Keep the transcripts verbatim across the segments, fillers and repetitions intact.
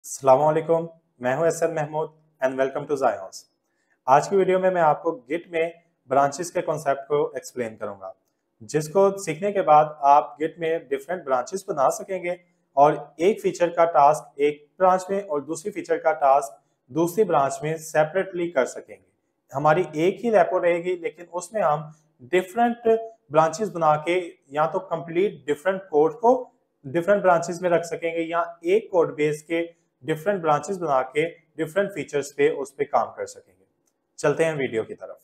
अस्सलामुअलैकुम, मैं हूं Ehsan Mahmood and welcome to Zions. आज की वीडियो में मैं आपको गिट में ब्रांचेस के कॉन्सेप्ट को एक्सप्लेन करूंगा, जिसको सीखने के बाद आप गिट में डिफरेंट ब्रांचेस बना सकेंगे और एक फीचर का टास्क एक ब्रांच में और दूसरी फीचर का टास्क दूसरी ब्रांच में सेपरेटली कर सकेंगे। हमारी एक ही रेपो रहेगी, लेकिन उसमें हम डिफरेंट ब्रांचेस बना के या तो कंप्लीट डिफरेंट कोड को डिफरेंट ब्रांचेस में रख सकेंगे या एक कोड बेस के डिफरेंट ब्रांचेस बना के डिफरेंट फीचर्स पे उस पे काम कर सकेंगे। चलते हैं वीडियो की तरफ।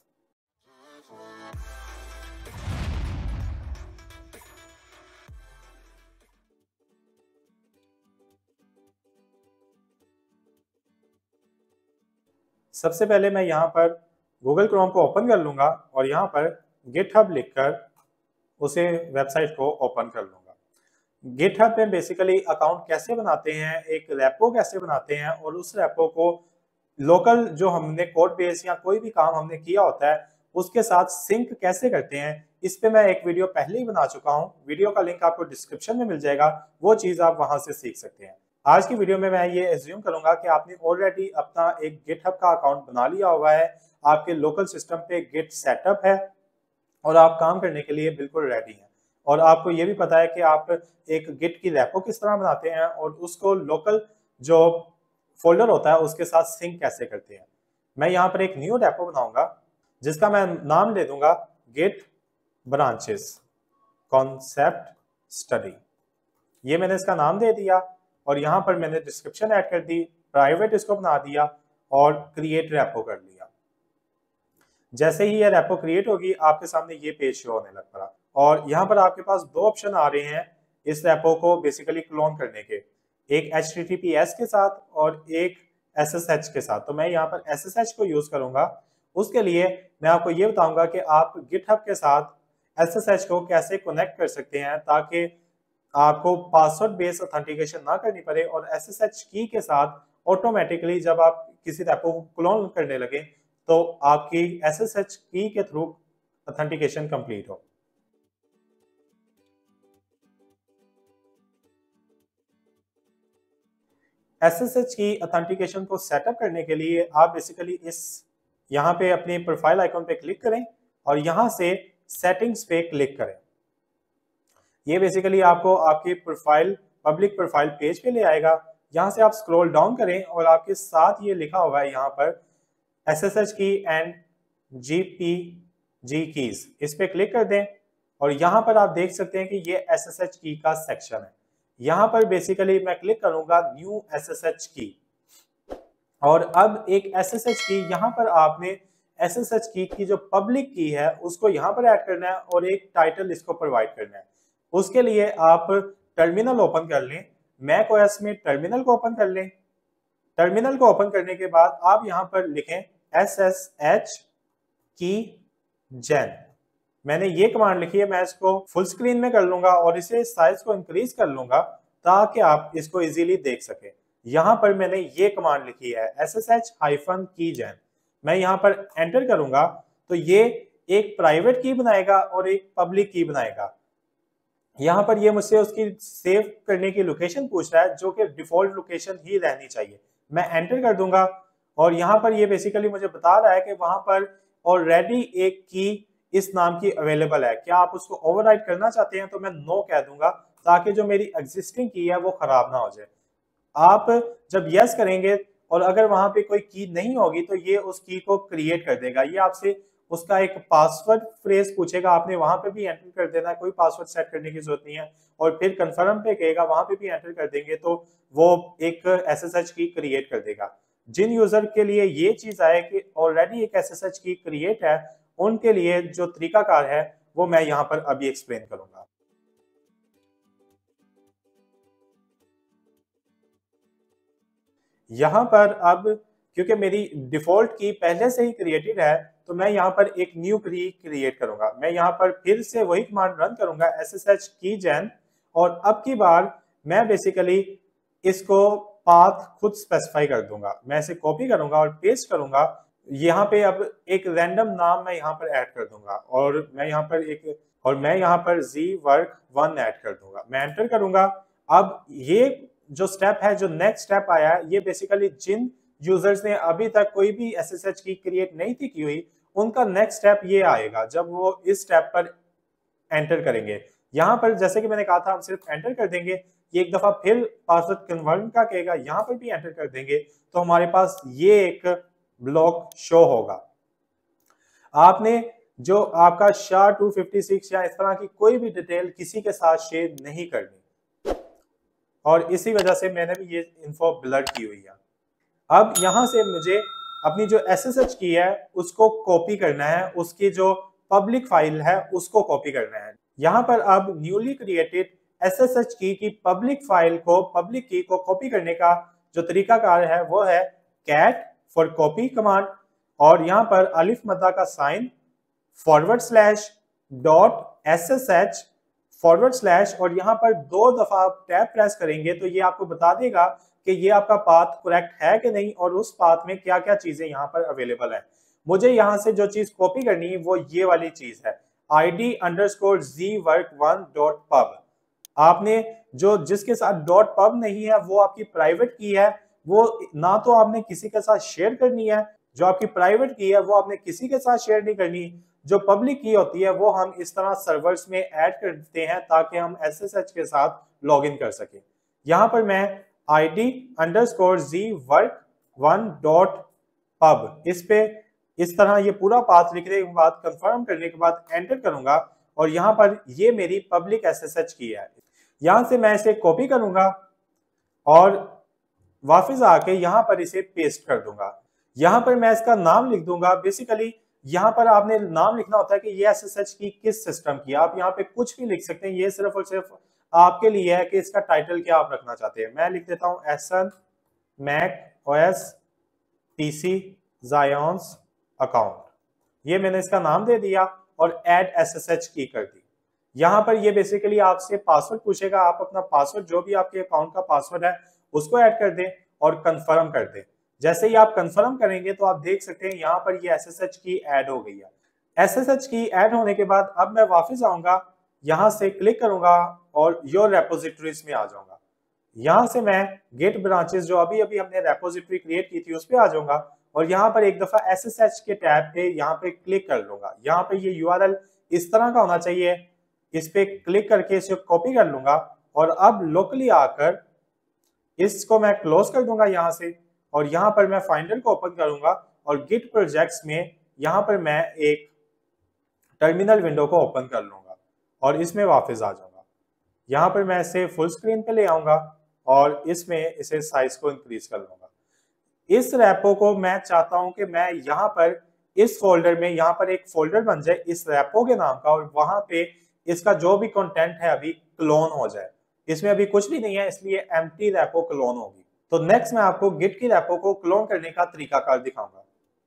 सबसे पहले मैं यहाँ पर गूगल क्रोम को ओपन कर लूंगा और यहाँ पर गिटहब लिखकर उसे वेबसाइट को ओपन कर लूंगा। गिटहब पे बेसिकली अकाउंट कैसे बनाते हैं, एक रेपो कैसे बनाते हैं और उस रेपो को लोकल जो हमने कोड बेस या कोई भी काम हमने किया होता है उसके साथ सिंक कैसे करते हैं, इस पे मैं एक वीडियो पहले ही बना चुका हूं। वीडियो का लिंक आपको डिस्क्रिप्शन में मिल जाएगा, वो चीज आप वहां से सीख सकते हैं। आज की वीडियो में मैं ये एज्यूम करूंगा कि आपने ऑलरेडी अपना एक गिटहब का अकाउंट बना लिया हुआ है, आपके लोकल सिस्टम पे गिट सेटअप है और आप काम करने के लिए बिल्कुल रेडी हैं। और आपको ये भी पता है कि आप एक गिट की रेपो किस तरह बनाते हैं और उसको लोकल जो फोल्डर होता है उसके साथ सिंक कैसे करते हैं। मैं यहाँ पर एक न्यू रेपो बनाऊंगा जिसका मैं नाम दे दूंगा गिट ब्रांचेस कॉन्सेप्ट स्टडी। ये मैंने इसका नाम दे दिया और यहाँ पर मैंने डिस्क्रिप्शन ऐड कर दी, प्राइवेट इसको बना दिया और क्रिएट रेपो कर लिया। जैसे ही ये रेपो क्रिएट होगी आपके सामने ये पेज शो होने लग पड़ा और यहाँ पर आपके पास दो ऑप्शन आ रहे हैं इस रेपो को बेसिकली क्लोन करने के, एक H T T P S के साथ और एक एस एस एच के साथ। तो मैं यहाँ पर एस एस एच को यूज करूंगा। उसके लिए मैं आपको ये बताऊंगा कि आप गिटहब के साथ एस एस एच को कैसे कनेक्ट कर सकते हैं ताकि आपको पासवर्ड बेस्ड ऑथेंटिकेशन ना करनी पड़े और एस एस एच की के साथ ऑटोमेटिकली जब आप किसी रेपो को क्लोन करने लगे तो आपकी एस एस एच की के थ्रू ऑथेंटिकेशन कंप्लीट हो। S S H key authentication को सेटअप करने के लिए आप बेसिकली इस यहाँ पे अपने प्रोफाइल आइकॉन पे क्लिक करें और यहाँ से सेटिंग्स पे क्लिक करें। ये बेसिकली आपको आपके प्रोफाइल पब्लिक प्रोफाइल पेज पे ले आएगा। यहाँ से आप स्क्रॉल डाउन करें और आपके साथ ये लिखा हुआ है यहाँ पर S S H key and G P G keys, इस पे क्लिक कर दें और यहाँ पर आप देख सकते हैं कि ये एस एस एच की का सेक्शन है। यहाँ पर बेसिकली मैं क्लिक करूंगा न्यू एस एस एच की और अब एक एस एस एच की यहाँ पर आपने एस एस एच की की जो पब्लिक की है उसको यहाँ पर ऐड करना है और एक टाइटल इसको प्रोवाइड करना है। उसके लिए आप टर्मिनल ओपन कर लें, मैक ओएस में टर्मिनल को ओपन कर लें। टर्मिनल को ओपन करने के बाद आप यहाँ पर लिखें एस एस एच की जेन। मैंने ये कमांड लिखी है, मैं इसको फुल स्क्रीन में कर लूंगा और इसे साइज को इंक्रीज कर लूंगा ताकि आप इसको इजीली देख सकें। यहाँ पर मैंने ये कमांड लिखी है एस एस एच हाइफन की जेन। मैं यहाँ पर एंटर करूंगा तो ये एक प्राइवेट की बनाएगा और एक पब्लिक की बनाएगा। यहाँ पर ये मुझसे उसकी सेव करने की लोकेशन पूछ रहा है जो कि डिफॉल्ट लोकेशन ही रहनी चाहिए। मैं एंटर कर दूंगा और यहाँ पर ये बेसिकली मुझे बता रहा है कि वहां पर ऑलरेडी एक की इस नाम की अवेलेबल है, क्या आप उसको ओवरराइट करना चाहते हैं? तो मैं नो कह दूंगा ताकि जो मेरी एग्जिस्टिंग की है वो खराब ना हो जाए। आप जब यस करेंगे और अगर वहां पे कोई की नहीं होगी तो ये उस की को क्रिएट कर देगा। ये आपसे उसका एक पासवर्ड फ्रेज पूछेगा, आपने वहां पे भी एंटर कर देना है, कोई पासवर्ड सेट करने की जरूरत नहीं है। और फिर कंफर्म पे कहेगा, वहां पे भी एंटर कर देंगे तो वो एक S S H key create कर देगा। जिन यूजर के लिए ये चीज आए कि ऑलरेडी एक S S H key create है, उनके लिए जो तरीकाकार है वो मैं यहाँ पर अभी एक्सप्लेन करूंगा। यहाँ पर अब क्योंकि मेरी डिफॉल्ट की पहले से ही क्रिएटेड है तो मैं यहाँ पर एक न्यू की क्रिएट करूंगा। मैं यहाँ पर फिर से वही कमांड रन करूंगा S S H keygen और अब की बार मैं बेसिकली इसको पाथ खुद स्पेसिफाई कर दूंगा। मैं इसे कॉपी करूंगा और पेस्ट करूंगा। यहाँ पे अब एक रैंडम नाम मैं यहाँ पर ऐड कर दूंगा और मैं यहाँ पर एक और मैं यहाँ पर जी वर्क वन ऐड कर दूंगा। मैं एंटर करूंगा। अब ये जो स्टेप है, जो नेक्स्ट स्टेप आया है, ये बेसिकली जिन यूजर्स ने अभी तक कोई भी एसएसएच की क्रिएट नहीं थी की हुई, उनका नेक्स्ट स्टेप ये आएगा जब वो इस स्टेप पर एंटर करेंगे। यहाँ पर जैसे कि मैंने कहा था, हम सिर्फ एंटर कर देंगे, ये एक दफा फिर पासवर्ड कन्फर्म का कहेगा, यहाँ पर भी एंटर कर देंगे तो हमारे पास ये एक ब्लॉक शो होगा। आपने जो आपका शा टू फिफ्टी सिक्स या इस तरह की कोई भी डिटेल किसी के साथ शेयर नहीं करनी, और इसी वजह से मैंने भी ये इन्फो ब्लर की हुई है। अब यहां से मुझे अपनी जो एसएसएच की है उसको कॉपी करना है, उसकी जो पब्लिक फाइल है उसको कॉपी करना है। यहाँ पर अब न्यूली क्रिएटेड एसएसएच की की पब्लिक फाइल को, पब्लिक की को कॉपी करने का जो तरीकाकार है वो है कैट फॉर कॉपी कमांड, और यहाँ पर अलिफ मद्दा का sign, forward slash dot SSH forward slash, और यहाँ पर दो दफा आप टैब प्रेस करेंगे तो ये आपको बता देगा कि ये आपका पाथ करेक्ट है कि नहीं, और उस पाथ में क्या क्या चीजें यहाँ पर अवेलेबल है। मुझे यहाँ से जो चीज कॉपी करनी है वो ये वाली चीज है, id underscore G work one dot pub. आपने जो जिसके साथ डॉट पब नहीं है वो आपकी प्राइवेट की है, वो ना तो आपने किसी के साथ शेयर करनी है, जो आपकी प्राइवेट की है वो आपने किसी के साथ शेयर नहीं करनी। जो पब्लिक की होती है वो हम इस तरह सर्वर्स में ऐड करते हैं ताकि हम एसएसएच के साथ लॉगिन कर सकें। यहाँ पर मैं id underscore G work one dot pub इस पे इस तरह ये पूरा पाथ लिखने के बाद कंफर्म करने के बाद एंटर करूंगा, और यहाँ पर ये मेरी पब्लिक एसएसएच की है। यहाँ से मैं इसे कॉपी करूंगा और वापस आके यहाँ पर इसे पेस्ट कर दूंगा। यहाँ पर मैं इसका नाम लिख दूंगा। बेसिकली यहाँ पर आपने नाम लिखना होता है कि ये एसएसएच की किस सिस्टम की। आप यहाँ पे कुछ भी लिख सकते हैं, ये सिर्फ और सिर्फ आपके लिए है कि इसका टाइटल क्या आप रखना चाहते हैं। मैं लिख देता हूँ Ehsan Mac OS PC Zions account, ये मैंने इसका नाम दे दिया और ऐड एसएसएच की कर दी। यहाँ पर ये बेसिकली आपसे पासवर्ड पूछेगा, आप अपना पासवर्ड जो भी आपके अकाउंट का पासवर्ड है उसको ऐड कर दें और कंफर्म कर दें। जैसे ही आप कंफर्म करेंगे तो आप देख सकते हैं यहाँ पर ये एसएसएच की ऐड हो गई है। एसएसएच की ऐड होने के बाद अब मैं वापस आऊंगा, यहाँ से क्लिक करूंगा और योर रेपोजिटरीज में आ जाऊंगा। यहाँ से मैं गेट ब्रांचेस जो अभी अभी हमने रेपोजिटरी क्रिएट की थी उस पर आ जाऊंगा, और यहाँ पर एक दफा एसएसएच के टैब पे यहाँ पे क्लिक कर लूंगा। यहाँ पे ये यूआरएल इस तरह का होना चाहिए, इस पे क्लिक करके इसे कॉपी कर लूंगा, और अब लोकली आकर इसको मैं क्लोज कर दूंगा यहाँ से, और यहाँ पर मैं फाइंडर को ओपन करूंगा और गिट प्रोजेक्ट्स में यहाँ पर मैं एक टर्मिनल विंडो को ओपन कर लूंगा और इसमें वापस आ जाऊंगा। यहाँ पर मैं इसे फुल स्क्रीन पे ले आऊंगा और इसमें इसे साइज को इंक्रीज कर लूंगा। इस रैपो को मैं चाहता हूं कि मैं यहाँ पर इस फोल्डर में, यहाँ पर एक फोल्डर बन जाए इस रैपो के नाम का, और वहां पे इसका जो भी कंटेंट है अभी क्लोन हो जाए। इसमें अभी कुछ भी नहीं है इसलिए एम्प्टी रैपो क्लोन होगी। तो नेक्स्ट मैं आपको गिट की रैपो को क्लोन करने का तरीकाकार दिखाऊंगा।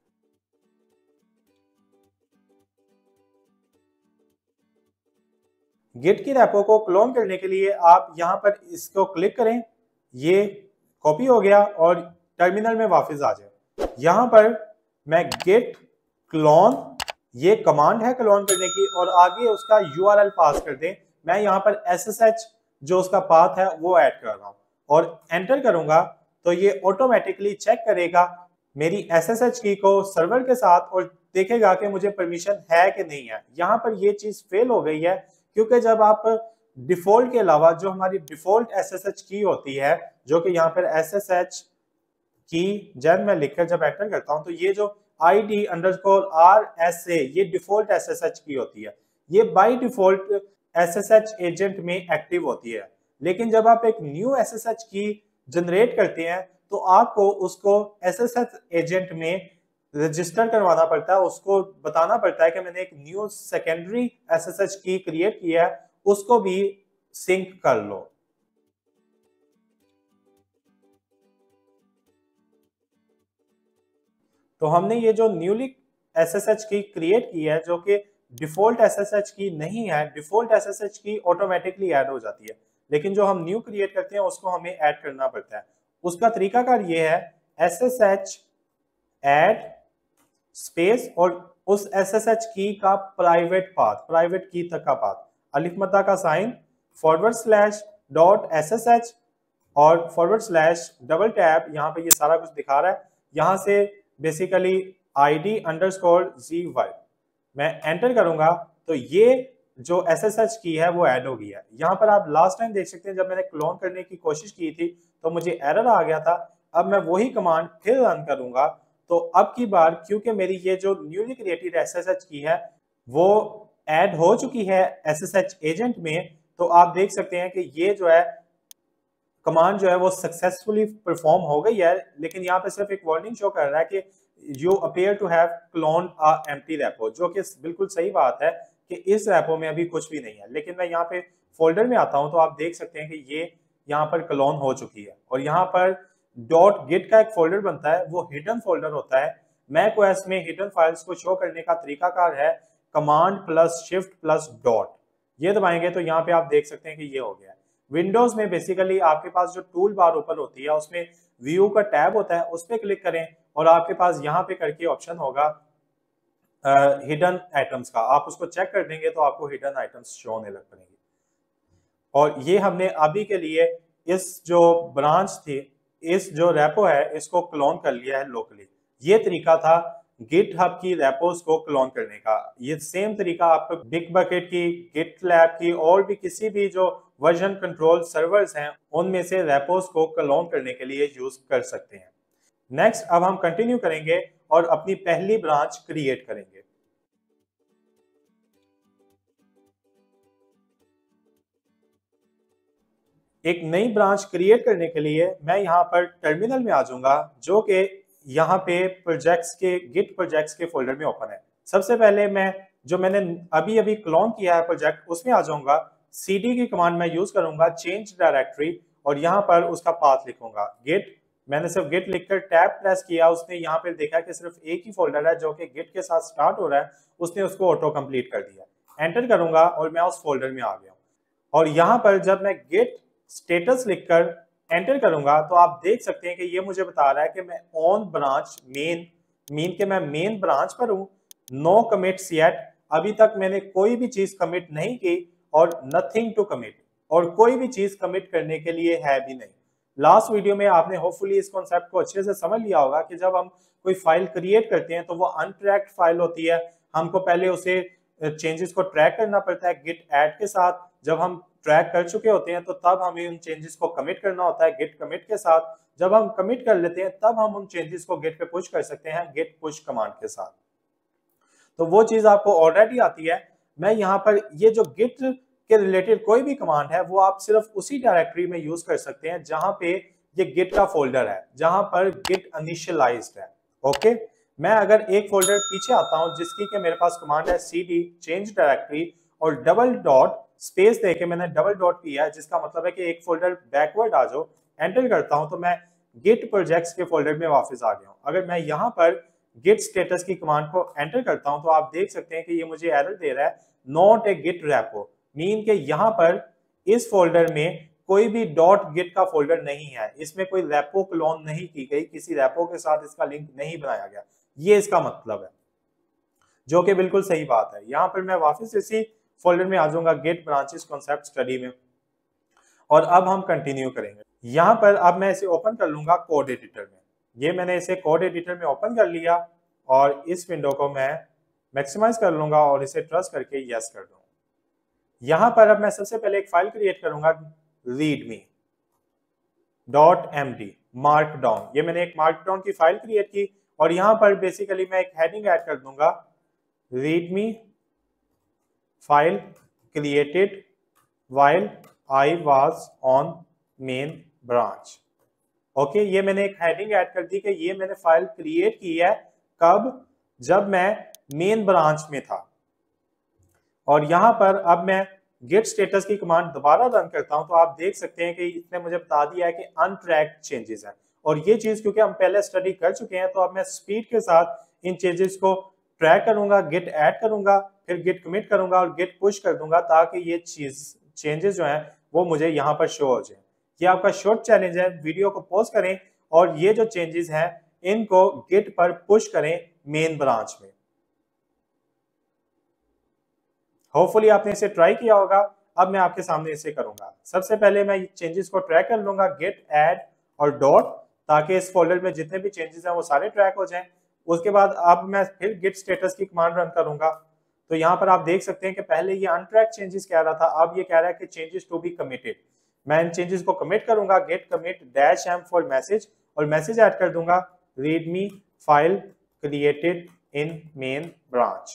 गिट की रैपो को क्लोन करने के लिए आप यहाँ पर इसको क्लिक करें, ये कॉपी हो गया, और टर्मिनल में वापस आ जाए। यहाँ पर मैं गिट क्लोन, ये कमांड है क्लोन करने की, और आगे उसका यूआरएल पास कर दें। मैं यहाँ पर एसएसएच जो उसका पाथ है वो ऐड कर रहा हूँ और एंटर करूंगा तो ये ऑटोमेटिकली चेक करेगा मेरी एसएसएच की को सर्वर के साथ और देखेगा कि मुझे परमिशन है कि नहीं है। यहाँ पर ये चीज फेल हो गई है क्योंकि जब आप डिफॉल्ट के अलावा जो हमारी डिफॉल्ट एसएसएच की होती है, जो कि यहाँ पर एसएसएच की जब मैं लिखकर जब एंटर करता हूँ तो ये जो id underscore R S A ये डिफॉल्ट एसएसएच की होती है, ये बाय डिफॉल्ट एसएसएच एजेंट में एक्टिव होती है। लेकिन जब आप एक न्यू एसएसएच की जनरेट करते हैं तो आपको उसको एसएसएच एजेंट में रजिस्टर करवाना पड़ता है, उसको बताना पड़ता है कि मैंने एक new secondary SSH key create किया है, उसको भी सिंक कर लो। तो हमने ये जो न्यूली एसएसएच की क्रिएट की है जो कि डिफॉल्ट एसएसएच की नहीं है, default SSH key automatically add हो जाती है, लेकिन जो हम न्यू क्रिएट करते हैं उसको हमें ऐड करना पड़ता है। उसका तरीकाकार ये है एसएसएच ऐड स्पेस और उस एसएसएच की का प्राइवेट पाथ, प्राइवेट की तक का पाथ, अलिफ मद्दा का sign, forward slash dot SSH और फॉरवर्ड स्लैश डबल टैप, यहाँ पे ये सारा कुछ दिखा रहा है। यहाँ से basically ID underscore G Y मैं एंटर करूंगा तो ये जो एस एस एच की है वो ऐड हो गई है। यहाँ पर आप लास्ट टाइम देख सकते हैं जब मैंने क्लोन करने की कोशिश की थी तो मुझे एरर आ गया था। अब मैं वही कमांड फिर रन करूंगा तो अब की बार क्योंकि मेरी ये जो newly created S S H key है वो ऐड हो चुकी है एस एस एच एजेंट में, तो आप देख सकते हैं कि ये जो है कमांड जो है वो सक्सेसफुली परफॉर्म हो गई है। लेकिन यहाँ पे सिर्फ एक वार्निंग शो कर रहा है कि you appear to have clone a empty repo, जो कि बिल्कुल सही बात है कि इस रेपो में अभी कुछ भी नहीं है। लेकिन मैं यहाँ पे फोल्डर में आता हूँ तो आप देख सकते हैं कि ये यहाँ पर क्लोन हो चुकी है। और यहाँ पर डॉट गिट का एक फोल्डर बनता है, वो हिडन फोल्डर होता है। मैक ओएस में हिडन फाइल्स को शो करने का तरीकाकार है command plus shift plus dot, ये दबाएंगे तो यहाँ पे आप देख सकते हैं कि ये हो गया है। विंडोज में बेसिकली आपके पास जो टूल बार ओपन होती है उसमें व्यू का टैब होता है, उस पर क्लिक करें और आपके पास यहाँ पे करके ऑप्शन होगा हिडन आइटम्स का, आप उसको चेक कर देंगे तो आपको हिडन आइटम्स शो होने लग पड़ेंगे। और ये हमने अभी के लिए इस जो ब्रांच थी, इस जो रेपो है इसको क्लोन कर लिया है लोकली। ये तरीका था गिट हब की रेपोस को क्लोन करने का। ये सेम तरीका आप बिग बकेट की, गिट लैब की और भी किसी भी जो वर्जन कंट्रोल सर्वर्स हैं उनमें से रेपोस को क्लोन करने के लिए यूज कर सकते हैं। नेक्स्ट अब हम कंटिन्यू करेंगे और अपनी पहली ब्रांच क्रिएट करेंगे। एक नई ब्रांच क्रिएट करने के लिए मैं यहाँ पर टर्मिनल में आ जाऊंगा, जो कि यहाँ पे प्रोजेक्ट्स के गिट प्रोजेक्ट्स के फोल्डर में ओपन है। सबसे पहले मैं जो मैंने अभी अभी क्लोन किया है प्रोजेक्ट उसमें आ जाऊंगा। सीडी की कमांड मैं यूज करूंगा चेंज डायरेक्टरी और यहाँ पर उसका पाथ लिखूंगा गिट। मैंने सिर्फ गिट लिखकर टैब प्रेस किया, उसने यहाँ पे देखा कि सिर्फ एक ही फोल्डर है जो कि गिट के साथ स्टार्ट हो रहा है, उसने उसको ऑटो कंप्लीट कर दिया। एंटर करूंगा और मैं उस फोल्डर में आ गया। और यहाँ पर जब मैं गिट स्टेटस लिखकर एंटर करूंगा तो आप देख सकते हैं कि ये मुझे बता रहा है कि मैं ऑन ब्रांच मेन मीन के मैं मेन ब्रांच पर हूँ। नो कमिट्स येट, अभी तक मैंने कोई भी चीज कमिट नहीं की और नथिंग टू कमिट, और कोई भी चीज कमिट करने के लिए है भी नहीं। लास्ट वीडियो में आपने होपफुली इस कॉन्सेप्ट को अच्छे से समझ लिया होगा कि जब हम कोई फाइल क्रिएट करते हैं तो वो अनट्रैक्ड फाइल होती है, हमको पहले उसे चेंजेस को ट्रैक करना पड़ता है गिट ऐड के साथ। जब हम ट्रैक कर चुके होते हैं तो तब हमें उन चेंजेस को कमिट करना होता है गिट कमिट के साथ। जब हम कमिट कर लेते हैं तब हम उन चेंजेस को गिट पे पुश कर सकते हैं गिट पुश कमांड के साथ। तो वो चीज आपको ऑलरेडी आती है। मैं यहाँ पर ये जो गिट के रिलेटेड कोई भी कमांड है वो आप सिर्फ उसी डायरेक्टरी में यूज कर सकते हैं जहां पे ये गिट का फोल्डर है, जहां पर गिट इनिशियलाइज्ड है। ओके, मैं अगर एक फोल्डर पीछे आता हूं जिसकी के मेरे पास कमांड है सीडी चेंज डायरेक्टरी और डबल डॉट स्पेस देके मैंने डबल डॉट किया है, जिसका मतलब है कि एक फोल्डर बैकवर्ड आ जाओ। एंटर करता हूं तो मैं गिट प्रोजेक्ट्स के फोल्डर में वापस आ गया हूं। अगर मैं यहाँ पर गिट स्टेटस की कमांड को एंटर करता हूं तो आप देख सकते हैं कि ये मुझे एरर दे रहा है not a git repo, mean के यहाँ पर इस फोल्डर में कोई भी डॉट गिट का फोल्डर नहीं है, इसमें कोई रेपो क्लोन नहीं की गई, किसी रेपो के साथ इसका लिंक नहीं बनाया गया, ये इसका मतलब है, जो कि बिल्कुल सही बात है। यहाँ पर मैं वापस इसी फोल्डर में आ जाऊंगा गिट ब्रांचेस कॉन्सेप्ट स्टडी में, और अब हम कंटिन्यू करेंगे। यहाँ पर अब मैं इसे ओपन कर लूंगा कोड एडिटर में। ये मैंने इसे कोड एडिटर में ओपन कर लिया और इस विंडो को मैं मैक्सिमाइज कर लूंगा और इसे ट्रस्ट करके यस कर दूंगा। यहाँ पर अब मैं सबसे पहले एक फाइल क्रिएट करूंगा readme dot M D markdown. ये मैंने एक मार्कडाउन की फाइल क्रिएट की और यहाँ पर बेसिकली मैं एक हेडिंग ऐड कर दूंगा readme file created while I was on main branch। Okay, ये मैंने एक हेडिंग ऐड कर दी कि ये मैंने फाइल क्रिएट की है कब, जब मैं मेन ब्रांच में था। और यहाँ पर अब मैं गेट स्टेटस की कमांड दोबारा रन करता हूं तो आप देख सकते हैं कि इसने मुझे बता दिया है कि अनट्रैक्ड चेंजेस है। और ये चीज क्योंकि हम पहले स्टडी कर चुके हैं तो अब मैं स्पीड के साथ इन चेंजेस को ट्रैक करूंगा, गिट ऐड करूंगा, फिर गिट कमिट करूंगा और गिट पुश कर दूंगा ताकि ये चीज चेंजेस जो हैं वो मुझे यहाँ पर शो हो जाए। ये आपका शॉर्ट चैलेंज है, वीडियो को पॉज करें और ये जो चेंजेस हैं इनको गिट पर पुश करें मेन ब्रांच में। होपफुली आपने इसे ट्राई किया होगा। अब मैं आपके सामने इसे करूंगा। सबसे पहले मैं चेंजेस को ट्रैक कर लूंगा गेट ऐड और डॉट, ताकि इस फोल्डर में जितने भी चेंजेस हैं वो सारे ट्रैक हो जाएं। उसके बाद अब मैं फिर गिट स्टेटस की कमांड रन करूंगा। तो यहाँ पर आप देख सकते हैं कि पहले ये अनट्रैक चेंजेस कह रहा था, अब ये कह रहा है कि चेंजेस टू बी कमिटेड। मैं इन चेंजेस को कमिट करूंगा, git commit dash M for message, और मैसेज ऐड कर दूंगा readme file created in main branch.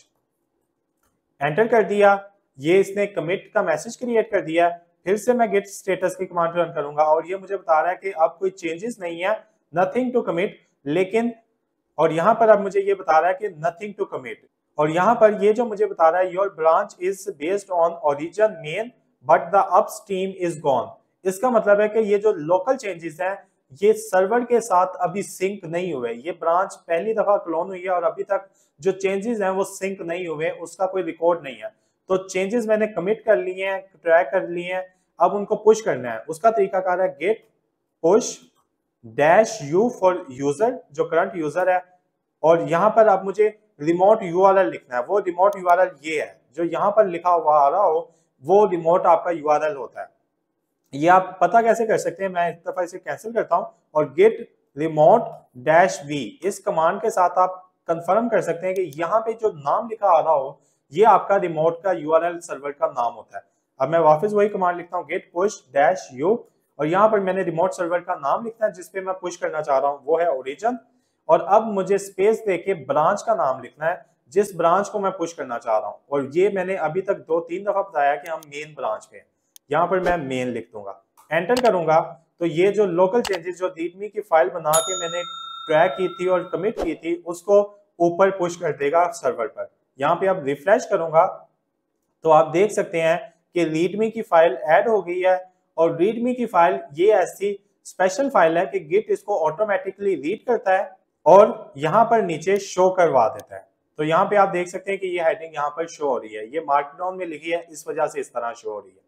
Enter कर दिया, ये इसने कमिट का मैसेज क्रिएट कर दिया। फिर से मैं गेट स्टेटस की कमांड रन करूंगा और ये मुझे बता रहा है कि अब कोई चेंजेस नहीं है, नथिंग टू कमिट। लेकिन और यहाँ पर अब मुझे ये बता रहा है कि नथिंग टू कमिट, और यहाँ पर ये जो मुझे बता रहा है your branch is based on origin main but the upstream is gone. इसका मतलब है कि ये जो लोकल चेंजेस हैं ये सर्वर के साथ अभी सिंक नहीं हुए। ये ब्रांच पहली दफा क्लोन हुई है और अभी तक जो चेंजेस हैं वो सिंक नहीं हुए, उसका कोई रिकॉर्ड नहीं है। तो चेंजेस मैंने कमिट कर लिए हैं, ट्रैक कर लिए हैं, अब उनको पुश करना है। उसका तरीकाकार है git push dash U for user, जो करंट यूजर है, और यहाँ पर अब मुझे रिमोट यूआरएल लिखना है। वो रिमोट यूआरएल ये है जो यहाँ पर लिखा हुआ आ रहा हो, वो रिमोट आपका यूआरएल होता है। ये आप पता कैसे कर सकते हैं, मैं एक दफा इसे कैंसिल करता हूं और गेट रिमोट डैश वी, इस कमांड के साथ आप कंफर्म कर सकते हैं कि यहाँ पे जो नाम लिखा आ रहा हो ये आपका रिमोट का यूआरएल सर्वर का नाम होता है। अब मैं वापस वही कमांड लिखता हूँ गेट पुश डैश यू, और यहाँ पर मैंने रिमोट सर्वर का नाम लिखना है जिसपे मैं पुश करना चाह रहा हूँ, वो है ओरिजिन। और अब मुझे स्पेस देके ब्रांच का नाम लिखना है जिस ब्रांच को मैं पुश करना चाह रहा हूँ, और ये मैंने अभी तक दो तीन दफा बताया कि हम मेन ब्रांच पे हैं। यहाँ पर मैं मेन लिख दूंगा, एंटर करूंगा, तो ये जो लोकल चेंजेस जो रीडमी की फाइल बना के मैंने ट्रैक की थी और कमिट की थी उसको ऊपर पुश कर देगा सर्वर पर। यहाँ पे अब रिफ्रेश करूंगा तो आप देख सकते हैं कि रीडमी की फाइल ऐड हो गई है, और रीडमी की फाइल ये ऐसी स्पेशल फाइल है कि गिट इसको ऑटोमेटिकली रीड करता है और यहाँ पर नीचे शो करवा देता है। तो यहाँ पे आप देख सकते हैं कि ये हेडिंग यहाँ पर शो हो रही है, ये मार्कडाउन में लिखी है, इस वजह से इस तरह शो हो रही है।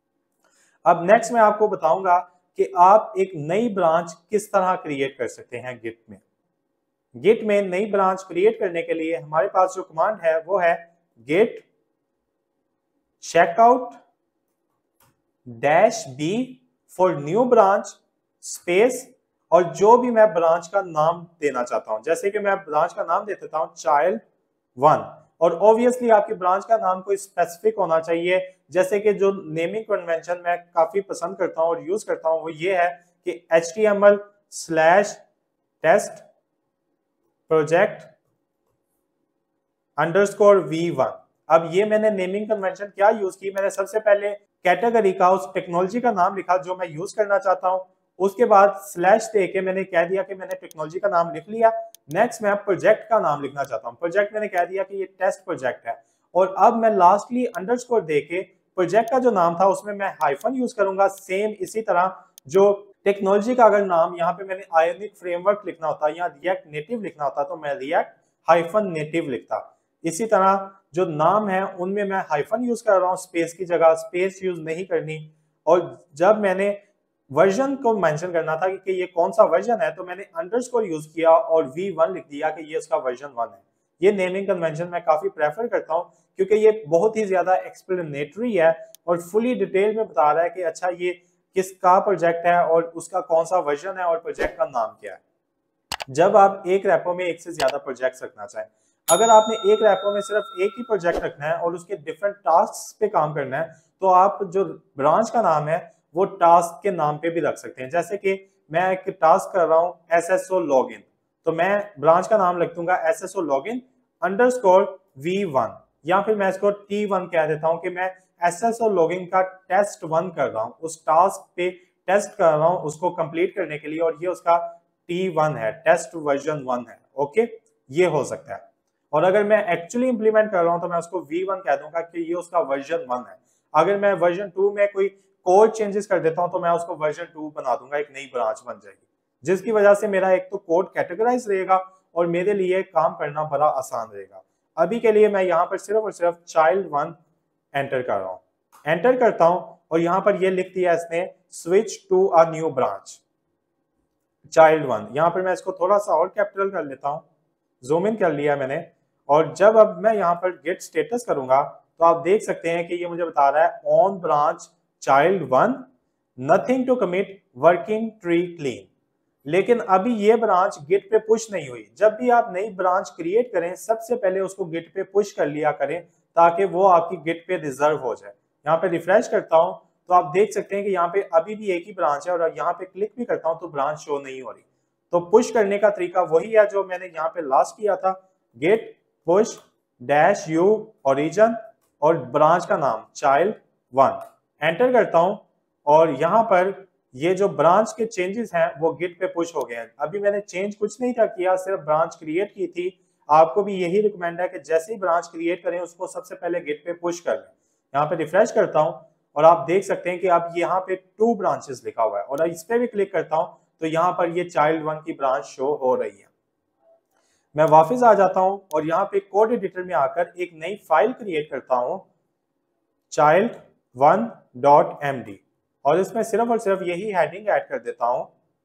अब नेक्स्ट मैं आपको बताऊंगा कि आप एक नई ब्रांच किस तरह क्रिएट कर सकते हैं गिट में। गिट में नई ब्रांच क्रिएट करने के लिए हमारे पास जो कमांड है वो है git checkout dash B for new branch space, और जो भी मैं ब्रांच का नाम देना चाहता हूं, जैसे कि मैं ब्रांच का नाम दे देता हूं चाइल्ड वन, और ऑब्वियसली आपकी ब्रांच का नाम कोई स्पेसिफिक होना चाहिए। जैसे कि जो नेमिंग कन्वेंशन मैं काफी पसंद करता हूं और यूज करता हूं वो ये है कि H T M L slash test project underscore V one. अब ये मैंने नेमिंग कन्वेंशन क्या यूज की, मैंने सबसे पहले कैटेगरी का उस टेक्नोलॉजी का नाम लिखा जो मैं यूज करना चाहता हूं, उसके बाद स्लैश दे के मैंने कह दिया कि मैंने टेक्नोलॉजी का नाम लिख लिया। नेक्स्ट मैं प्रोजेक्ट का नाम लिखना चाहता हूं, प्रोजेक्ट मैंने कह दिया कि ये टेस्ट प्रोजेक्ट है, और अब मैं लास्टली अंडरस्कोर दे के प्रोजेक्ट का जो नाम था उसमें मैं हाइफन यूज करूंगा। सेम इसी तरह जो टेक्नोलॉजी का अगर नाम यहाँ पे मैंने आयोनिक फ्रेमवर्क लिखना होता या रिएक्ट नेटिव लिखना होता तो मैं रिएक्ट हाइफन नेटिव लिखता। इसी तरह जो नाम है उनमें मैं हाइफन यूज कर रहा हूँ, स्पेस की जगह स्पेस यूज नहीं करनी। और जब मैंने वर्जन को मेंशन करना था कि ये कौन सा वर्जन है तो मैंने अंडरस्कोर यूज किया और वी वन लिख दिया कि ये उसका वर्जन वन है। ये नेमिंग कन्वेंशन मैं काफी प्रेफर करता हूँ क्योंकि ये बहुत ही ज्यादा एक्सप्लेनेटरी है और फुली डिटेल में बता रहा है कि अच्छा ये किसका प्रोजेक्ट है और उसका कौन सा वर्जन है और प्रोजेक्ट का नाम क्या है। जब आप एक रेपो में एक से ज्यादा प्रोजेक्ट रखना चाहें, अगर आपने एक रेपो में सिर्फ एक ही प्रोजेक्ट रखना है और उसके डिफरेंट टास्क पे काम करना है तो आप जो ब्रांच का नाम है वो टास्क के नाम पे भी रख सकते हैं। जैसे कि मैं एक टास्क कर रहा हूँ एस एस ओ लॉगिन, तो मैं ब्रांच का नाम लिख दूंगा S S O login underscore V one, या फिर मैं इसको टी वन कह देता हूँ कि मैं एस एस ओ लॉगिन का टेस्ट वन कर रहा हूँ, उस टास्क पे टेस्ट कर रहा हूँ उसको कंप्लीट करने के लिए, और ये उसका टी वन है, टेस्ट वर्जन वन है। ओके, ये हो सकता है। और अगर मैं एक्चुअली इंप्लीमेंट कर रहा हूँ तो मैं उसको वी वन कह दूंगा कि ये उसका वर्जन वन है। अगर मैं वर्जन टू में कोई कोड चेंजेस कर देता हूं तो मैं उसको वर्जन टू बना दूंगा, एक नई ब्रांच बन जाएगी, जिसकी वजह से मेरा एक तो कोड कैटेगराइज रहेगा और मेरे लिए काम करना बड़ा आसान रहेगा। अभी के लिए मैं यहाँ पर सिर्फ और सिर्फ चाइल्ड वन एंटर कर रहा हूँ, एंटर करता हूं और यहाँ पर ये लिख दिया इसने switch to a new branch child one. यहाँ पर मैं इसको थोड़ा सा और कैपिटल कर लेता हूँ, जूम इन कर लिया मैंने, और जब अब मैं यहाँ पर गेट स्टेटस करूंगा तो आप देख सकते हैं कि ये मुझे बता रहा है on branch child one nothing to commit working tree clean. लेकिन अभी ये ब्रांच गिट पे पुश नहीं हुई। जब भी आप नई ब्रांच क्रिएट करें सबसे पहले उसको गिट पे पुश कर लिया करें ताकि वो आपकी गिट पे रिजर्व हो जाए। यहाँ पे रिफ्रेश करता हूं तो आप देख सकते हैं कि यहाँ पे अभी भी एक ही ब्रांच है और यहाँ पे क्लिक भी करता हूं तो ब्रांच शो नहीं हो रही। तो पुश करने का तरीका वही है जो मैंने यहाँ पे लास्ट किया था, git push dash U origin और ब्रांच का नाम चाइल्ड वन, एंटर करता हूं और यहाँ पर ये जो ब्रांच के चेंजेस हैं वो गिट पे पुश हो गए हैं। अभी मैंने चेंज कुछ नहीं था किया, सिर्फ ब्रांच क्रिएट की थी। आपको भी यही रिकमेंड है कि जैसे ही ब्रांच क्रिएट करें उसको सबसे पहले गिट पे पुश कर लें। यहाँ पे रिफ्रेश करता हूँ और आप देख सकते हैं कि अब यहाँ पे टू ब्रांचेस लिखा हुआ है और इस पे भी क्लिक करता हूँ तो यहाँ पर ये चाइल्ड वन की ब्रांच शो हो रही है। मैं वापस आ जाता हूँ और यहाँ पे कोड एडिटर में आकर एक नई फाइल क्रिएट करता हूँ child one dot M D और इसमें सिर्फ और सिर्फ यही हेडिंग ऐड कर देता हूं,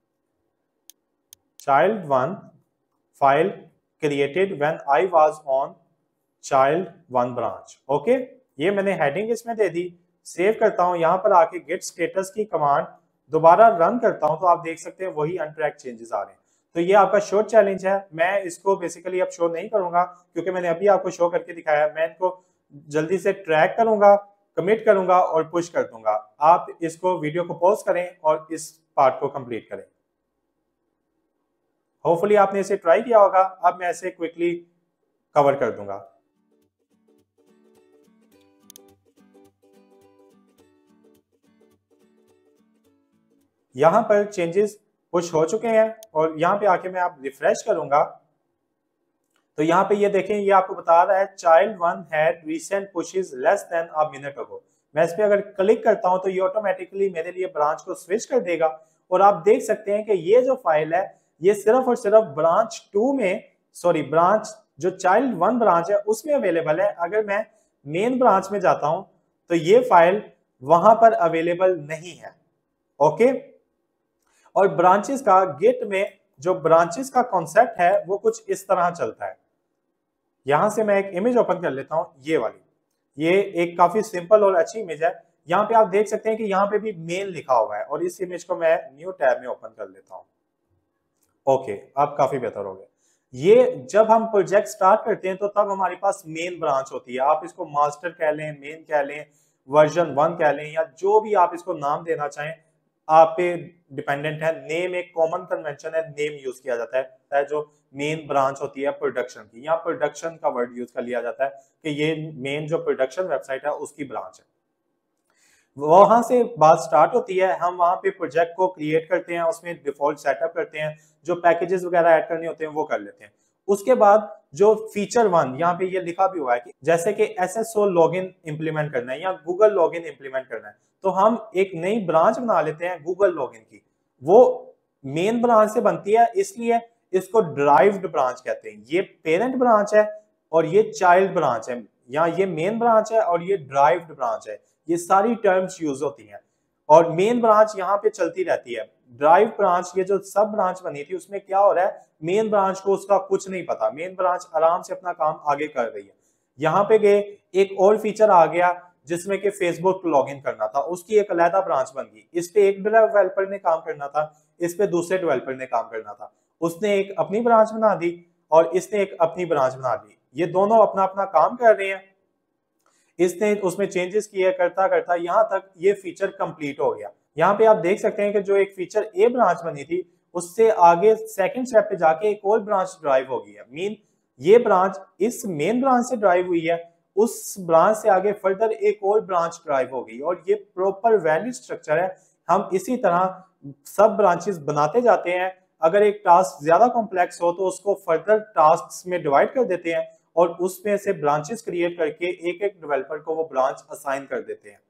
child one file created when I was on child one branch. Okay, ये मैंने हेडिंग इसमें दे दी। सेव करता हूं, यहां पर आके गेट स्टेटस की कमांड दोबारा रन करता हूं तो आप देख सकते हैं वही अनट्रैक चेंजेस आ रहे हैं। तो ये आपका शॉर्ट चैलेंज है। मैं इसको बेसिकली अब शो नहीं करूंगा क्योंकि मैंने अभी आपको शो करके दिखाया। मैं इनको जल्दी से ट्रैक करूंगा, कमिट करूंगा और पुश कर दूंगा। आप इसको वीडियो को पॉज करें और इस पार्ट को कंप्लीट करें। होपफुली आपने इसे ट्राई किया होगा। अब मैं इसे क्विकली कवर कर दूंगा। यहां पर चेंजेस पुश हो चुके हैं और यहां पे आके मैं आप रिफ्रेश करूंगा तो यहाँ पे ये देखें, ये आपको बता रहा है child one had recent pushes less than a minute ago. मैं इस पे अगर क्लिक करता हूं तो ये ऑटोमेटिकली मेरे लिए ब्रांच को स्विच कर देगा और आप देख सकते हैं कि ये जो फाइल है ये सिर्फ और सिर्फ ब्रांच टू में, सॉरी ब्रांच जो चाइल्ड वन ब्रांच है उसमें अवेलेबल है। अगर मैं मेन ब्रांच में जाता हूं तो ये फाइल वहां पर अवेलेबल नहीं है। ओके, और ब्रांचेस का गिट में जो ब्रांचेस का कॉन्सेप्ट है वो कुछ इस तरह चलता है। यहां से मैं एक इमेज ओपन कर लेता हूं, ये वाली। ये एक काफी सिंपल और अच्छी इमेज है। यहाँ पे आप देख सकते हैं कि यहाँ पे भी मेन लिखा हुआ है और इस इमेज को मैं न्यू टैब में ओपन कर लेता हूं। ओके, अब काफी बेहतर हो गया। ये जब हम प्रोजेक्ट स्टार्ट करते हैं तो तब हमारे पास मेन ब्रांच होती है। आप इसको मास्टर कह लें, मेन कह लें, वर्जन वन कह लें या जो भी आप इसको नाम देना चाहें आप पे डिपेंडेंट है। नेम एक कॉमन कन्वेंशन है, नेम यूज किया जाता है। जो मेन ब्रांच होती है प्रोडक्शन की, यहाँ प्रोडक्शन का वर्ड यूज कर लिया जाता है कि ये मेन जो प्रोडक्शन वेबसाइट है उसकी ब्रांच है। वहां से बात स्टार्ट होती है। हम वहां पे प्रोजेक्ट को क्रिएट करते हैं, उसमें डिफॉल्ट सेटअप करते हैं, जो पैकेजेस वगैरह ऐड करने होते हैं वो कर लेते हैं। उसके बाद जो फीचर वन यहाँ पे ये लिखा भी हुआ है कि जैसे कि एसएसओ लॉगिन इंप्लीमेंट करना है या गूगल लॉगिन इंप्लीमेंट करना है तो हम एक नई ब्रांच बना लेते हैं गूगल लॉगिन की। वो मेन ब्रांच से बनती है इसलिए इसको ड्राइव्ड ब्रांच कहते हैं। ये पेरेंट ब्रांच है और ये चाइल्ड ब्रांच है, या ये मेन ब्रांच है और ये ड्राइव्ड ब्रांच है। ये सारी टर्म्स यूज होती हैं और मेन ब्रांच यहाँ पे चलती रहती है। ड्राइव ब्रांच, ये जो सब ब्रांच बनी थी उसमें क्या हो रहा है, मेन ब्रांच को उसका कुछ नहीं पता। मेन ब्रांच आराम से अपना काम आगे कर रही है। यहाँ पे गए एक और फीचर आ गया जिसमें कि फेसबुक लॉगिन करना था, उसकी एक अलहदा ब्रांच बन गई। इस पे एक डेवलपर ने काम करना था, इस पे दूसरे डेवलपर ने काम करना था। उसने एक अपनी ब्रांच बना दी और इसने एक अपनी ब्रांच बना दी। ये दोनों अपना अपना काम कर रहे हैं। इसने उसमें चेंजेस किए करता करता यहाँ तक ये फीचर कंप्लीट हो गया। यहाँ पे आप देख सकते हैं कि जो एक फीचर ए ब्रांच बनी थी उससे आगे सेकंड स्टेप पे जाके एक और ब्रांच ड्राइव हो गई है। मीन ये ब्रांच इस मेन ब्रांच से ड्राइव हुई है, उस ब्रांच से आगे फर्दर एक और ब्रांच ड्राइव हो गई और ये प्रॉपर वैलिड स्ट्रक्चर है। हम इसी तरह सब ब्रांचेस बनाते जाते हैं। अगर एक टास्क ज्यादा कॉम्प्लेक्स हो तो उसको फर्दर टास्क्स में डिवाइड कर देते हैं और उसमें से ब्रांचेस क्रिएट करके एक एक डेवलपर को वो ब्रांच असाइन कर देते हैं।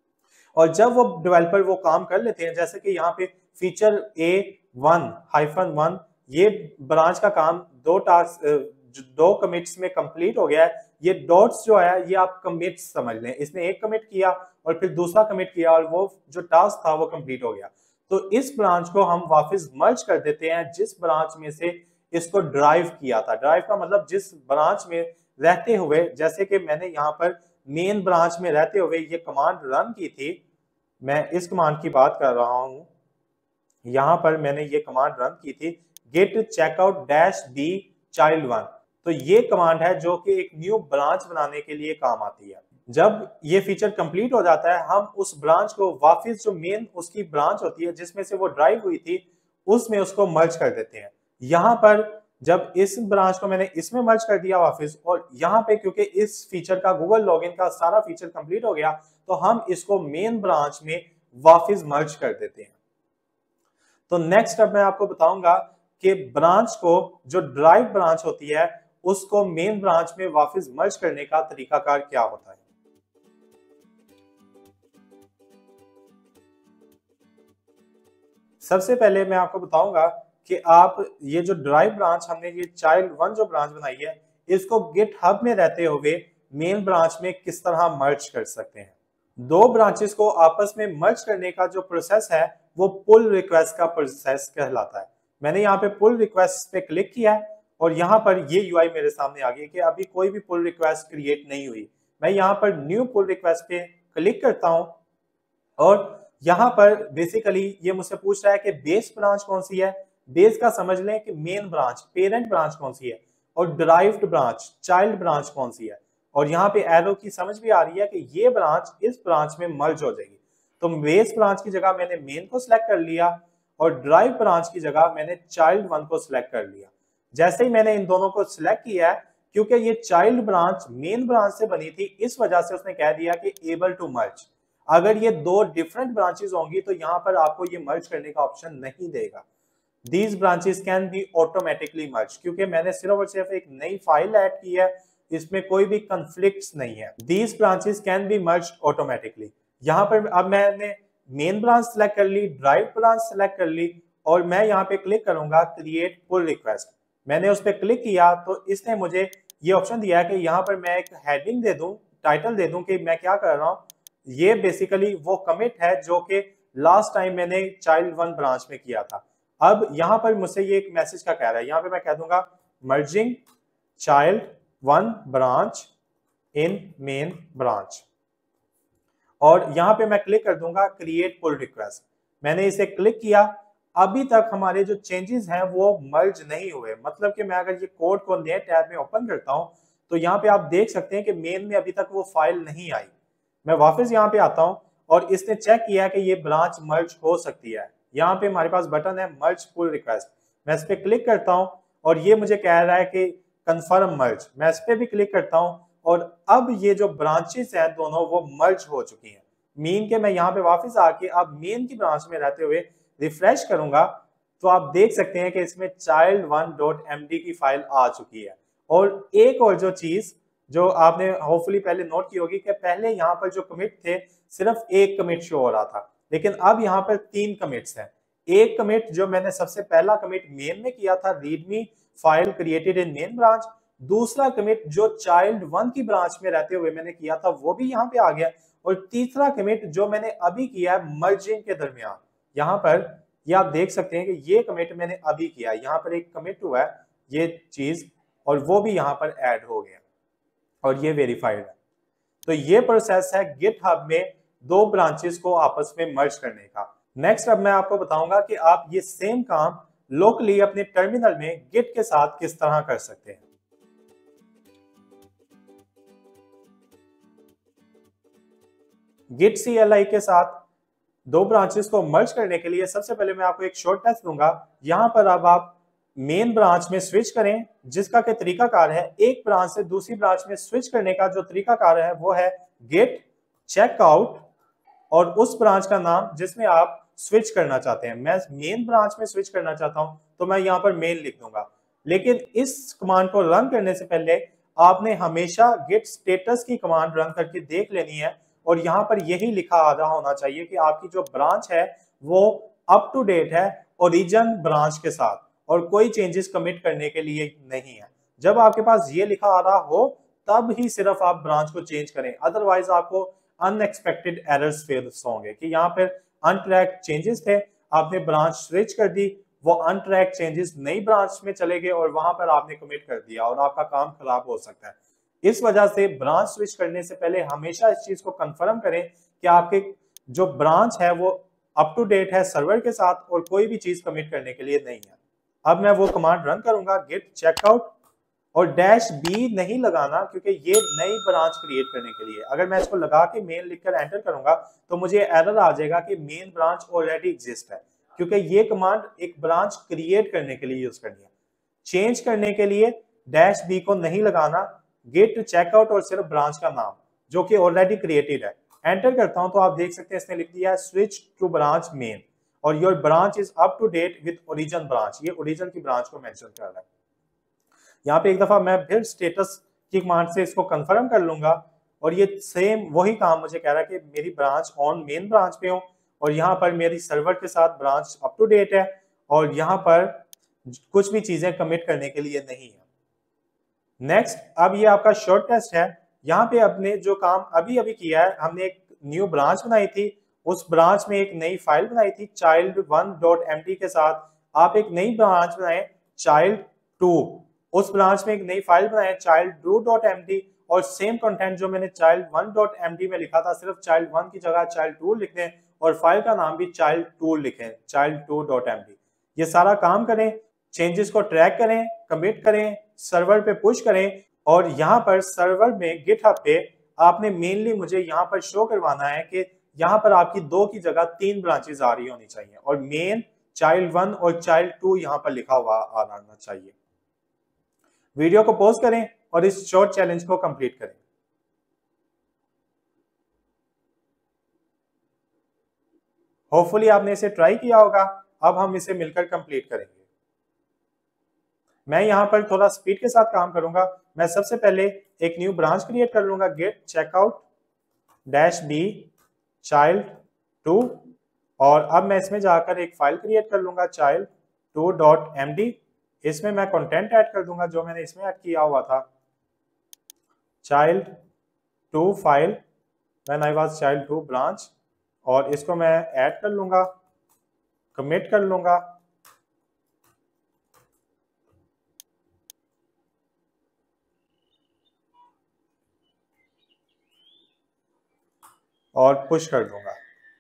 और जब वो डेवलपर वो काम कर लेते हैं, जैसे कि यहाँ पे feature A one hyphen one, ये ब्रांच का काम दो टास्क दो कमिट्स में कंप्लीट हो गया है। ये डॉट्स जो है ये आप कमिट्स समझ लें। इसने एक कमिट किया और फिर दूसरा कमिट किया और वो जो टास्क था वो कंप्लीट हो गया। तो इस ब्रांच को हम वापस मर्ज कर देते हैं जिस ब्रांच में से इसको ड्राइव किया था। ड्राइव का मतलब जिस ब्रांच में रहते हुए, जैसे कि मैंने यहाँ पर मेन ब्रांच में रहते हुए ये कमांड रन की थी, मैं इस कमांड की बात कर रहा हूं, यहां पर मैंने ये कमांड रन की थी git checkout dash B child one. तो ये कमांड है जो कि एक न्यू ब्रांच बनाने के लिए काम आती है। जब ये फीचर कंप्लीट हो जाता है, हम उस ब्रांच को वापस जो मेन उसकी ब्रांच होती है जिसमें से वो ड्राइव हुई थी उसमें उसको मर्ज कर देते हैं। यहाँ पर जब इस ब्रांच को मैंने इसमें मर्ज कर दिया वापस, और यहाँ पे क्योंकि इस फीचर का गूगल लॉगिन का सारा फीचर कंप्लीट हो गया, तो हम इसको मेन ब्रांच में वापस मर्ज कर देते हैं। तो नेक्स्ट अब मैं आपको बताऊंगा कि ब्रांच को, जो ड्राइव ब्रांच होती है, उसको मेन ब्रांच में वापस मर्ज करने का तरीकाकार क्या होता है। सबसे पहले मैं आपको बताऊंगा कि आप ये जो ड्राइव ब्रांच, हमने ये चाइल्ड वन जो ब्रांच बनाई है, इसको गिट हब में रहते हुए मेन ब्रांच में किस तरह मर्ज कर सकते हैं। दो ब्रांचेस को आपस में मर्ज करने का जो प्रोसेस है वो पुल रिक्वेस्ट का प्रोसेस कहलाता है। मैंने यहाँ पे पुल रिक्वेस्ट पे क्लिक किया है और यहाँ पर ये यूआई मेरे सामने आ गई कि अभी कोई भी पुल रिक्वेस्ट क्रिएट नहीं हुई। मैं यहाँ पर न्यू पुल रिक्वेस्ट पे क्लिक करता हूँ और यहाँ पर बेसिकली ये मुझसे पूछ रहा है कि बेस ब्रांच कौन सी है। बेस का समझ लें कि मेन ब्रांच, पेरेंट ब्रांच कौन सी है, और ड्राइव्ड ब्रांच, चाइल्ड ब्रांच कौन सी है। और यहाँ पे एरो की समझ भी आ रही है कि ये ब्रांच इस ब्रांच में मर्ज हो जाएगी। तो बेस ब्रांच की जगह मैंने मेन को सिलेक्ट कर लिया और ड्राइव ब्रांच की जगह मैंने चाइल्ड वन को सिलेक्ट कर लिया। जैसे ही मैंने इन दोनों को सिलेक्ट किया है, क्योंकि ये चाइल्ड ब्रांच मेन ब्रांच से बनी थी, इस वजह से उसने कह दिया कि एबल टू मर्ज। अगर ये दो डिफरेंट ब्रांचेस होंगी तो यहाँ पर आपको ये मर्ज करने का ऑप्शन नहीं देगा। These branches can be automatically merged, क्योंकि मैंने सिर्फ और सिर्फ एक नई फाइल ऐड की है, इसमें कोई भी कॉन्फ्लिक्ट्स नहीं है। These branches can be merged automatically। यहाँ पर अब मैंने मेन ब्रांच सेलेक्ट कर ली, ड्राइव ब्रांच सेलेक्ट कर ली और मैं यहाँ पे क्लिक करूंगा क्रिएट पुल रिक्वेस्ट। मैंने उस पर क्लिक किया तो इसने मुझे ये ऑप्शन दिया है कि यहाँ पर मैं एक हेडिंग दे दूं, टाइटल दे दूं कि मैं क्या कर रहा हूँ। ये बेसिकली वो कमिट है जो कि लास्ट टाइम मैंने चाइल्ड वन ब्रांच में किया था। अब यहाँ पर मुझसे ये एक मैसेज का कह रहा है, यहाँ पे मैं कह दूंगा merging child one branch in main branch, और यहाँ पे मैं क्लिक कर दूंगा क्रिएट पुल रिक्वेस्ट। मैंने इसे क्लिक किया, अभी तक हमारे जो चेंजेस हैं वो मर्ज नहीं हुए। मतलब कि मैं अगर ये कोड को नए टैब में ओपन करता हूँ तो यहाँ पे आप देख सकते हैं कि मेन में अभी तक वो फाइल नहीं आई। मैं वापस यहाँ पे आता हूँ और इसने चेक किया कि ये ब्रांच मर्ज हो सकती है। यहाँ पे हमारे पास बटन है मर्ज पुल रिक्वेस्ट, मैं इस पे क्लिक करता हूँ और ये मुझे कह रहा है कि कंफर्म मर्ज। मैं इस पे भी क्लिक करता हूँ और अब ये जो ब्रांचेस हैं दोनों वो मर्ज हो चुकी हैं। मीन के मैं यहाँ पे वापस आके अब मेन की ब्रांच में रहते हुए रिफ्रेश करूंगा तो आप देख सकते हैं कि इसमें child one dot M D की फाइल आ चुकी है। और एक और जो चीज जो आपने होपफुली पहले नोट की होगी कि पहले यहाँ पर जो कमिट थे सिर्फ एक कमिट शो हो रहा था, लेकिन अब यहाँ पर तीन कमिट्स हैं। एक कमिट जो मैंने सबसे पहला कमिट मेन में किया था, readme file created in main branch. दूसरा कमिट जो चाइल्ड वन की ब्रांच में रहते हुए मैंने किया था वो भी यहाँ पे आ गया। और तीसरा कमिट जो मैंने अभी किया है मर्जिंग के दरमियान, यहाँ पर ये आप देख सकते हैं कि ये कमिट मैंने अभी किया, यहाँ पर एक कमिट हुआ है ये चीज और वो भी यहाँ पर ऐड हो गया और ये वेरीफाइड है। तो ये प्रोसेस है गिटहब में दो ब्रांचेस को आपस में मर्ज करने का। नेक्स्ट अब मैं आपको बताऊंगा कि आप ये सेम काम लोकली अपने टर्मिनल में गिट के साथ किस तरह कर सकते हैं। गिट सी एल आई के साथ दो ब्रांचेस को मर्ज करने के लिए सबसे पहले मैं आपको एक शॉर्ट टेस्ट दूंगा। यहां पर अब आप मेन ब्रांच में स्विच करें, जिसका के तरीकाकार है एक ब्रांच से दूसरी ब्रांच में स्विच करने का जो तरीकाकार है वो है गेट चेकआउट और उस ब्रांच का नाम जिसमें आप स्विच करना चाहते हैं। मैं मेन ब्रांच में स्विच करना चाहता हूं तो मैं यहाँ पर मेन लिख दूंगा। लेकिन इस कमांड को रन करने से पहले आपने हमेशा गेट स्टेटस की कमांड रन करके देख लेनी है और यहाँ पर यही लिखा आ रहा होना चाहिए कि आपकी जो ब्रांच है वो अप टू डेट है ओरिजिन ब्रांच के साथ और कोई चेंजेस कमिट करने के लिए नहीं है। जब आपके पास ये लिखा आ रहा हो तब ही सिर्फ आप ब्रांच को चेंज करें, अदरवाइज आपको अनएक्सपेक्टेड एरर्स फेस होंगे कि यहाँ पर अनट्रैक चेंजेस थे, आपने ब्रांच स्विच कर दी, वो अनट्रैक चेंजेस नई ब्रांच में चले गए और वहां पर आपने कमिट कर दिया और आपका काम खराब हो सकता है। इस वजह से ब्रांच स्विच करने से पहले हमेशा इस चीज को कंफर्म करें कि आपके जो ब्रांच है वो अप टू डेट है सर्वर के साथ और कोई भी चीज कमिट करने के लिए नहीं है। अब मैं वो कमांड रन करूंगा गेट चेकआउट, और डैश बी नहीं लगाना क्योंकि ये नई ब्रांच क्रिएट करने के लिए। अगर मैं इसको लगा के मेन लिखकर एंटर करूंगा तो मुझे एरर आ जाएगा कि मेन ब्रांच ऑलरेडी एग्जिस्ट है, क्योंकि ये कमांड एक ब्रांच क्रिएट करने के लिए यूज करनी है। चेंज करने के लिए डैश बी को नहीं लगाना, गेट चेकआउट और सिर्फ ब्रांच का नाम जो कि ऑलरेडी क्रिएटेड है। एंटर करता हूं तो आप देख सकते हैं इसने लिख दिया है स्विच टू ब्रांच मेन, और your branch is up to date with origin branch. ये ओरिजिन की ब्रांच को मेंशन कर रहा है। यहाँ पे एक दफा मैं फिर स्टेटस की कमांड से इसको कंफर्म कर लूंगा, और ये सेम वही काम मुझे कह रहा है कि मेरी ब्रांच ऑन मेन ब्रांच पे हो, और यहाँ पर मेरी सर्वर के साथ ब्रांच अप टू डेट है, और यहाँ पर कुछ भी चीजें कमिट करने के लिए नहीं है। नेक्स्ट, अब ये आपका शॉर्ट टेस्ट है। यहाँ पे अपने जो काम अभी अभी किया है, हमने एक न्यू ब्रांच बनाई थी, उस ब्रांच में एक नई फाइल बनाई थी child one dot M T के साथ। आप एक नई ब्रांच बनाए चाइल्ड टू, उस ब्रांच में एक नई फाइल बनाए child two dot M T, और सेम कंटेंट जो मैंने child one dot M T में लिखा था सिर्फ चाइल्ड वन की जगह चाइल्ड टू लिख दें, और फाइल का नाम भी चाइल्ड टू लिखें, child two dot M T. ये सारा काम करें, चेंजेस को ट्रैक करें, कमिट करें, सर्वर पे पुश करें, और यहाँ पर सर्वर में गिटहब पे आपने मेनली मुझे यहाँ पर शो करवाना है कि यहाँ पर आपकी दो की जगह तीन ब्रांचेस आ रही होनी चाहिए, और मेन चाइल्ड वन और चाइल्ड टू यहाँ पर लिखा हुआ आना चाहिए। वीडियो को पॉज करें और इस शॉर्ट चैलेंज को कंप्लीट करें। होपफुली आपने इसे ट्राई किया होगा। अब हम इसे मिलकर कंप्लीट करेंगे। मैं यहाँ पर थोड़ा स्पीड के साथ काम करूंगा। मैं सबसे पहले एक न्यू ब्रांच क्रिएट कर लूंगा, git checkout dash B child two, और अब मैं इसमें जाकर एक फाइल क्रिएट कर लूंगा child two dot M D. इसमें मैं कंटेंट ऐड कर दूंगा जो मैंने इसमें ऐड किया हुआ था, child two file when I was child two branch, और इसको मैं ऐड कर लूंगा, कमिट कर लूंगा, और पुश कर दूंगा।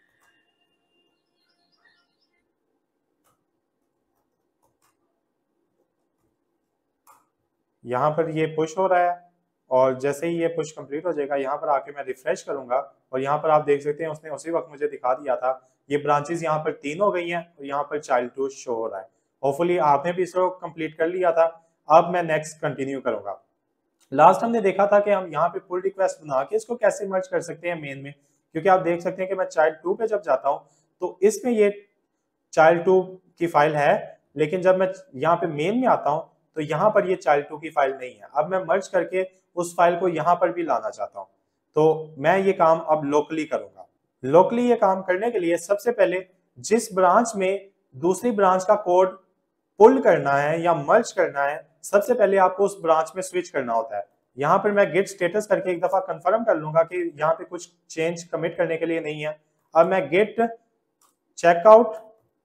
यहाँ पर ये पुश हो रहा है, और जैसे ही ये पुश कंप्लीट हो जाएगा यहाँ पर आके मैं रिफ्रेश करूंगा, और यहाँ पर आप देख सकते हैं उसने उसी वक्त मुझे दिखा दिया था। ये ब्रांचेस यहाँ पर तीन हो गई हैं, और यहाँ पर चाइल्ड टू शो हो रहा है। होपफुली आपने भी इसको कंप्लीट कर लिया था। अब मैं नेक्स्ट कंटिन्यू करूंगा। लास्ट हमने देखा था कि हम यहाँ पे पुल रिक्वेस्ट बना के इसको कैसे मर्ज कर सकते हैं मेन में, क्योंकि आप देख सकते हैं कि मैं चाइल्ड टू पे जब जाता हूँ तो इसमें ये चाइल्ड टू की फाइल है, लेकिन जब मैं यहाँ पे मेन में आता हूँ तो यहाँ पर ये चाइल्ड टू की फाइल नहीं है। अब मैं मर्ज करके उस फाइल को यहाँ पर भी लाना चाहता हूँ, तो मैं ये काम अब लोकली करूंगा। लोकली ये काम करने के लिए सबसे पहले जिस ब्रांच में दूसरी ब्रांच का कोड पुल करना है या मर्ज करना है, सबसे पहले आपको उस ब्रांच में स्विच करना होता है। यहाँ पर मैं गेट स्टेटस करके एक दफा कंफर्म कर लूंगा कि यहाँ पे कुछ चेंज कमिट करने के लिए नहीं है। अब मैं गेट चेकआउट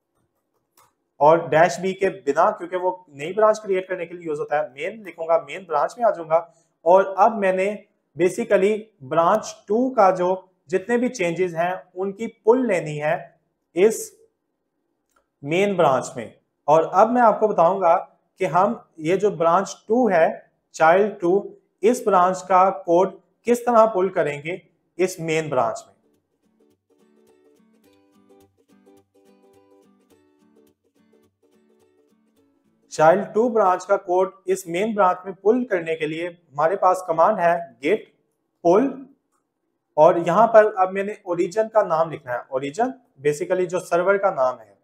और डैश बी के बिना, क्योंकि वो नई ब्रांच क्रिएट करने के लिए यूज होता है, मेन लिखूंगा, मेन ब्रांच में आ जाऊंगा, और अब मैंने बेसिकली ब्रांच टू का जो जितने भी चेंजेस हैं उनकी पुल लेनी है इस मेन ब्रांच में। और अब मैं आपको बताऊंगा कि हम ये जो ब्रांच टू है चाइल्ड टू, इस ब्रांच का कोड किस तरह पुल करेंगे इस मेन ब्रांच में। चाइल्ड टू ब्रांच का कोड इस मेन ब्रांच में पुल करने के लिए हमारे पास कमांड है गेट पुल, और यहां पर अब मैंने ओरिजिन का नाम लिखना है। ओरिजिन बेसिकली जो सर्वर का नाम है,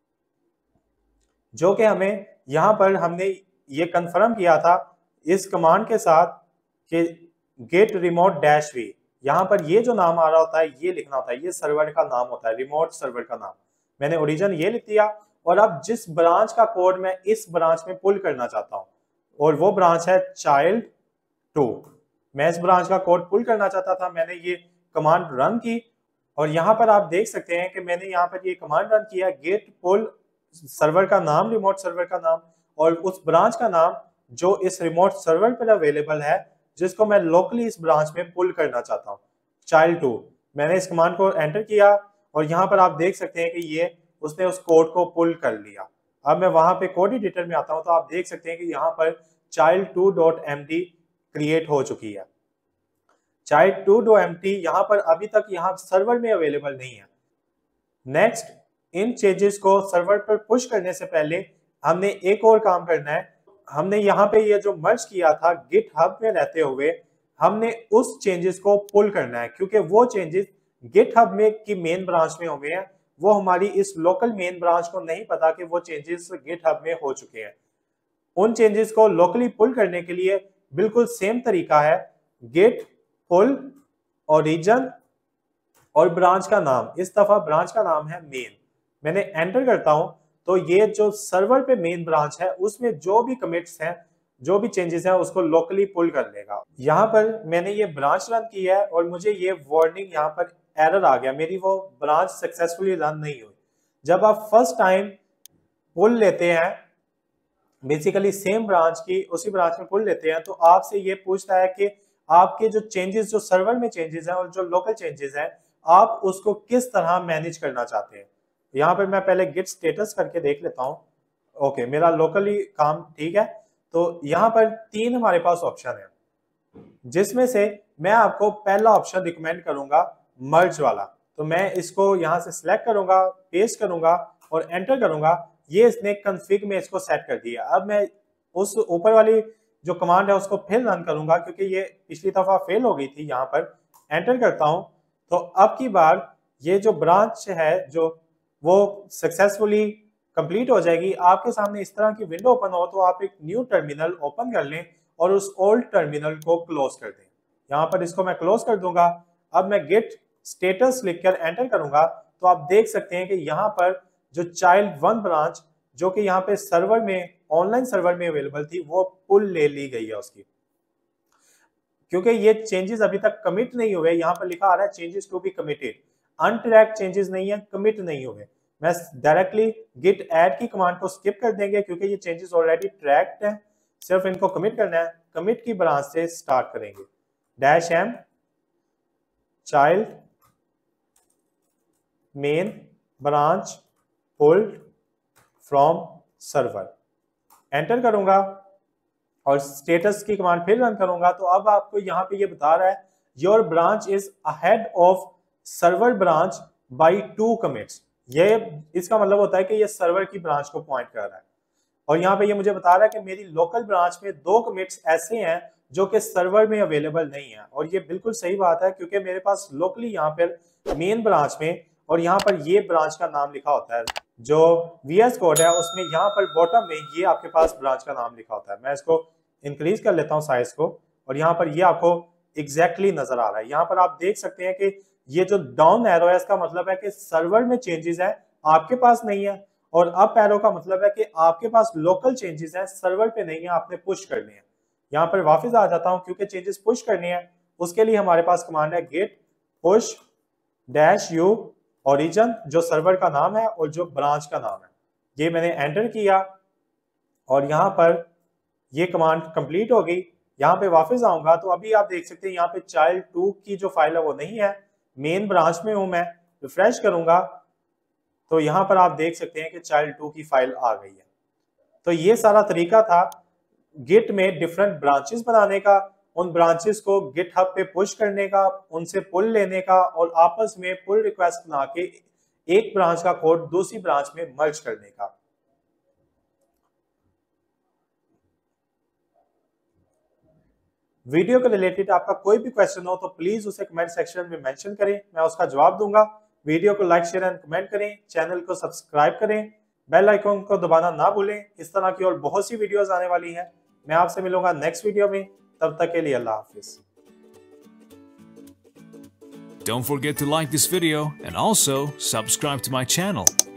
जो कि हमें यहां पर हमने ये कंफर्म किया था इस कमांड के साथ कि गेट रिमोट डैश वी, यहां पर ये जो नाम आ रहा होता है ये लिखना होता है, ये सर्वर का नाम होता है, रिमोट सर्वर का नाम। मैंने ओरिजिन ये लिख दिया, और अब जिस ब्रांच का कोड मैं इस ब्रांच में पुल करना चाहता हूं, और वो ब्रांच है चाइल्ड टू, मैं इस ब्रांच का कोड पुल करना चाहता था। मैंने ये कमांड रन की, और यहाँ पर आप देख सकते हैं कि मैंने यहाँ पर ये कमांड रन किया, गेट पुल सर्वर का नाम, रिमोट सर्वर का नाम, और उस ब्रांच का नाम जो इस रिमोट सर्वर पर अवेलेबल है जिसको मैं लोकली इस ब्रांच में पुल करना चाहता हूँ, चाइल्ड टू। मैंने इस कमांड को एंटर किया और यहाँ पर आप देख सकते हैं कि ये उसने उस कोड को पुल कर लिया। अब मैं वहां पे कोड एडिटर में आता हूं तो आप देख सकते हैं कि यहाँ पर child two dot M D create हो चुकी है। Child two dot M D यहाँ पर अभी तक यहाँ सर्वर में अवेलेबल नहीं है। नेक्स्ट, इन चेंजेस को सर्वर पर पुश करने से पहले हमने एक और काम करना है। हमने यहाँ पे ये जो मर्ज किया था गिटहब में रहते हुए, हमने उस चेंजेस को पुल करना है, क्योंकि वो चेंजेस गिटहब में की मेन ब्रांच में हुए हैं, वो हमारी इस लोकल मेन ब्रांच को नहीं पता कि वो चेंजेस गिटहब में हो चुके हैं। उन चेंजेस को लोकली पुल करने के लिए बिल्कुल सेम तरीका है, गेट पुल ओरिजिन और ब्रांच का नाम, इस दफा ब्रांच का नाम है मेन। मैंने एंटर करता हूं तो ये जो सर्वर पे मेन ब्रांच है उसमें जो भी कमिट्स हैं, जो भी चेंजेस हैं, उसको लोकली पुल कर लेगा। यहाँ पर मैंने ये ब्रांच रन की है और मुझे ये वार्निंग यहाँ पर एरर आ गया, मेरी वो ब्रांच सक्सेसफुली रन नहीं हुई। जब आप फर्स्ट टाइम पुल लेते हैं बेसिकली सेम ब्रांच की, उसी ब्रांच में पुल लेते हैं, तो आपसे ये पूछता है कि आपके जो चेंजेस जो सर्वर में चेंजेस हैं और जो लोकल चेंजेस हैं, आप उसको किस तरह मैनेज करना चाहते हैं। यहाँ पर मैं पहले गिट स्टेटस करके देख लेता हूँ। ओके, मेरा लोकली काम ठीक है। तो यहाँ पर तीन हमारे पास ऑप्शन है, जिसमें से मैं आपको पहला ऑप्शन रिकमेंड करूंगा, मर्ज वाला। तो मैं इसको यहाँ से सिलेक्ट करूंगा, पेस्ट करूंगा और एंटर करूंगा। ये इसने कॉन्फ़िग में इसको सेट कर दिया। अब मैं उस ऊपर वाली जो कमांड है उसको फिर रन करूंगा, क्योंकि ये पिछली दफा फेल हो गई थी। यहाँ पर एंटर करता हूं तो अब की बार ये जो ब्रांच है जो वो सक्सेसफुली कंप्लीट हो जाएगी। आपके सामने इस तरह की विंडो ओपन हो तो आप एक न्यू टर्मिनल ओपन कर लें और उस ओल्ड टर्मिनल को क्लोज कर दें। यहाँ पर इसको मैं क्लोज कर दूंगा। अब मैं गेट स्टेटस लिखकर एंटर करूंगा तो आप देख सकते हैं कि यहाँ पर जो चाइल्ड वन ब्रांच जो कि यहाँ पे सर्वर में ऑनलाइन सर्वर में अवेलेबल थी वो पुल ले ली गई है उसकी, क्योंकि ये चेंजेस अभी तक कमिट नहीं हुए। यहाँ पर लिखा आ रहा है changes to be committed, untracked changes नहीं है, कमिट नहीं हुए। मैं डायरेक्टली गिट ऐड की कमांड को स्किप कर देंगे क्योंकि ये चेंजेस ऑलरेडी ट्रैक्ड हैं, सिर्फ इनको कमिट करना है। कमिट की ब्रांच से स्टार्ट करेंगे, dash M child main branch pulled from server, enter करूंगा और स्टेटस की कमांड फिर रन करूंगा। तो अब आपको यहाँ पे ये बता रहा है your branch is ahead of server branch by two commits. ये इसका मतलब होता है कि ये सर्वर की ब्रांच को पॉइंट कर रहा है। और यहाँ पे ये मुझे बता रहा है कि मेरी लोकल ब्रांच में दो कमिट्स ऐसे हैं जो कि सर्वर में अवेलेबल नहीं है। और ये बिल्कुल सही बात है, क्योंकि मेरे पास लोकली यहाँ पर मेन ब्रांच में और यहाँ पर ये ब्रांच का नाम लिखा होता है, जो वीएस कोड है उसमें यहाँ पर बॉटम में ये आपके पास ब्रांच का नाम लिखा होता है। मैं इसको इंक्रीज कर लेता हूँ साइज को और यहाँ पर ये आपको एग्जैक्टली नजर आ रहा है। यहाँ पर आप देख सकते हैं कि ये जो डाउन एरो है इसका मतलब है कि सर्वर में चेंजेस है, आपके पास नहीं है, और अप एरो का मतलब है कि आपके पास लोकल चेंजेस हैं, सर्वर पे नहीं है, आपने पुश करने हैं। यहाँ पर वापस आ जाता हूँ क्योंकि चेंजेस पुश करने हैं, उसके लिए हमारे पास कमांड है git push dash U origin, जो सर्वर का नाम है और जो ब्रांच का नाम है। ये मैंने एंटर किया और यहाँ पर ये कमांड कंप्लीट हो गई। यहाँ पे वापस आऊंगा तो अभी आप देख सकते हैं यहाँ पे चाइल्ड टू की जो फाइल है वो नहीं है, मेन ब्रांच में हूं मैं। रिफ्रेश करूंगा तो यहाँ पर आप देख सकते हैं कि चाइल्ड टू की फाइल आ गई है। तो ये सारा तरीका था गिट में डिफरेंट ब्रांचेस बनाने का, उन ब्रांचेस को गिटहब पे पुश करने का, उनसे पुल लेने का और आपस में पुल रिक्वेस्ट बना के एक ब्रांच का कोड दूसरी ब्रांच में मर्ज करने का। वीडियो के रिलेटेड आपका कोई भी क्वेश्चन हो तो प्लीज उसे कमेंट सेक्शन में मेंशन करें, मैं उसका जवाब दूंगा। वीडियो को लाइक शेयर एंड कमेंट करें, चैनल को सब्सक्राइब करें, बेल आइकन को दबाना ना भूलें। इस तरह की और बहुत सी वीडियोस आने वाली हैं। मैं आपसे मिलूंगा नेक्स्ट वीडियो में, तब तक के लिए अल्लाह हाफिज। Don't forget to like this video and also subscribe to my channel.